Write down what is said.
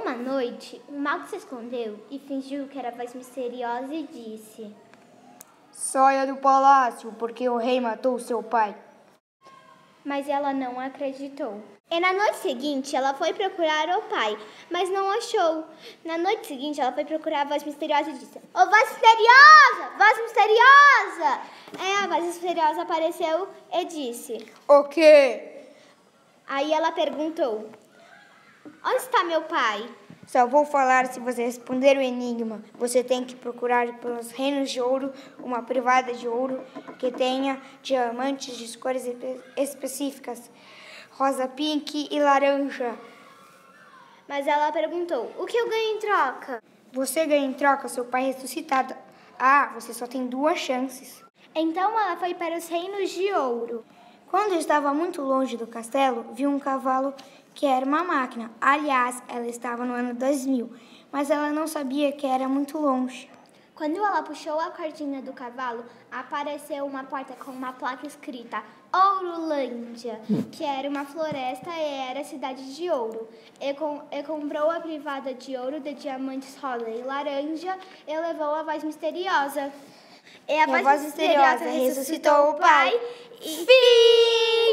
Uma noite, um mago se escondeu e fingiu que era a voz misteriosa e disse: Saia do palácio, porque o rei matou seu pai. Mas ela não acreditou. E na noite seguinte, ela foi procurar o pai, mas não achou. Na noite seguinte, ela foi procurar a voz misteriosa e disse: Ô, voz misteriosa! Voz misteriosa! A voz misteriosa apareceu e disse: O quê? Aí ela perguntou: Onde está meu pai? Só vou falar se você responder o enigma. Você tem que procurar pelos reinos de ouro uma privada de ouro que tenha diamantes de cores específicas, rosa, pink e laranja. Mas ela perguntou: O que eu ganho em troca? Você ganha em troca seu pai ressuscitado. Você só tem 2 chances. Então ela foi para os reinos de ouro. Quando estava muito longe do castelo, viu um cavalo que era uma máquina. Aliás, ela estava no ano 2000, mas ela não sabia que era muito longe. Quando ela puxou a cordinha do cavalo, apareceu uma porta com uma placa escrita Ourolândia, que era uma floresta e era a cidade de ouro. E comprou a privada de ouro de diamantes rosa e laranja e levou a voz misteriosa. E a voz misteriosa ressuscitou o pai e...